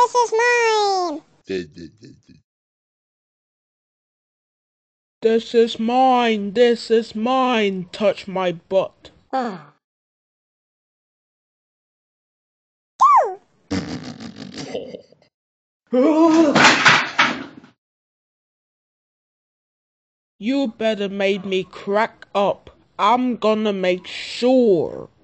This is mine. This is mine. This is mine. Touch my butt. You better made me crack up. I'm gonna make sure.